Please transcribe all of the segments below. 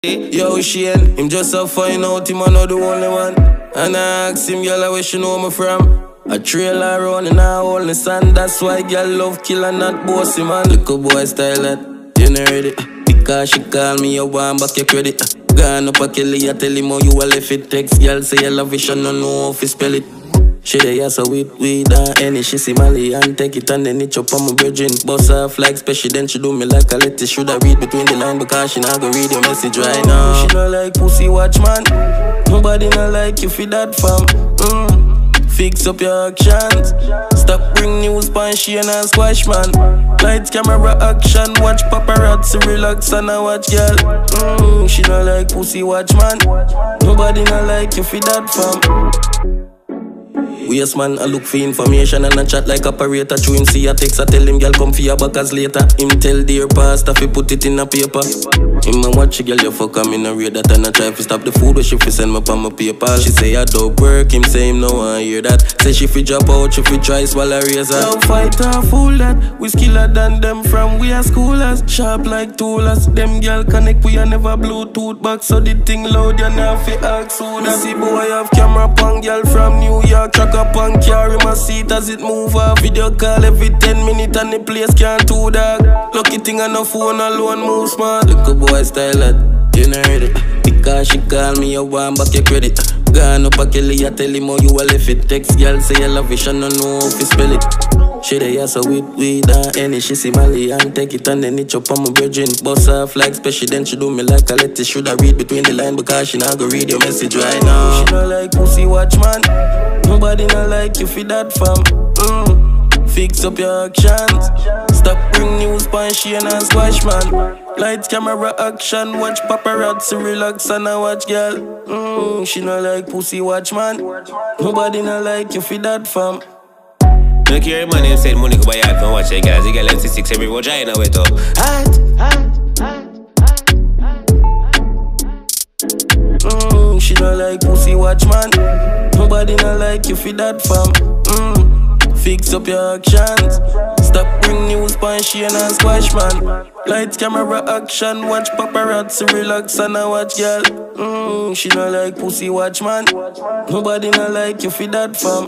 Yo, Shane, him just a find out him not the only one. And I ask him, girl, where she know me from. A trailer run in a hole in the sand. That's why girl love kill and not bossy man. Little boy style that, you know ready. Because she call me, you want back your credit. Gone up a Kelly, I tell him how you a left it. Text girl say you love it, she no know how to spell it. She dey ask her with weed and any. She see Mali and take it and then it chop on my virgin. Boss off like special, then she do me like a lettuce. Shoulda read between the line because she not go read your message right now. She no like pussy watch man. Nobody no like you for that fam. Fix up your actions. Stop bring news pan she and squash man. Lights, camera, action. Watch paparazzi, relax and I watch girl. She no like pussy watch man. Nobody no like you for that fam. Yes man, I look for information and I chat like operator. True him see a text, I tell him girl come for your backers later. Him tell dear pastor fi put it in a paper. Him a watch girl you fuck him in a read that and I try to stop the food where she fi send me on my PayPal. She say I don't work, him say him no want hear that. Say she fi drop out, she fi try swallow razor. Now fight or fool that, we skiller than them from we are schoolers. Sharp like toolers, them girl connect we a never Bluetooth back. So the thing loud you now fi ask who that. See boy have camera pan girl from New York. Track up and carry my seat as it move off. Video call every 10 minutes and the place can't do that. Lucky thing on the phone alone move smart. Little boy style that, you know ready. Because she call me, you want back your credit. Gone up a Kelly, I tell him how you a left it. Text girl say you love it, she no know how to spell it. She dey ask her with weed and any. She see Mali and take it and then it chop on my virgin. Boss off like special, then she do me like a lettuce. Shoulda read between the line because she not go read your message right now. She no like pussy watch man. Nobody no like you for that fam. Fix up your actions. Stop bring news pan she and squash man. Lights, camera, action. Watch paparazzi, relax and I watch girl. She no like pussy watch man. Nobody no like you for that fam. No care man, him said money go buy out and watch it guys. He get like 6 every vagina wet up. She no like pussy watch man. Nobody no like you for that fam. Fix up your actions. Stop bring news pan she and squash man. Lights, camera, action. Watch paparazzi, relax and I watch girl. She no like pussy watch man. Nobody no like you for that fam.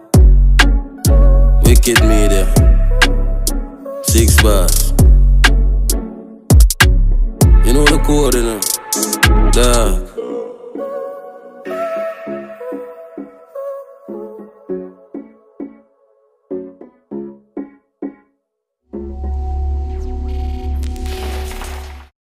Wicked Media 6 bars. You know the code, you know. Dog.